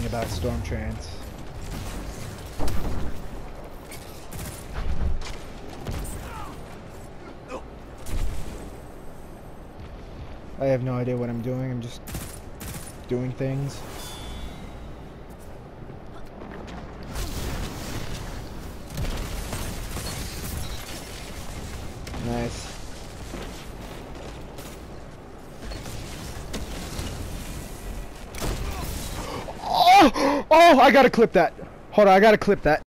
about storm trains. I have no idea what I'm doing. I'm just doing things. Nice. Oh! Oh! I gotta clip that. Hold on, I gotta clip that.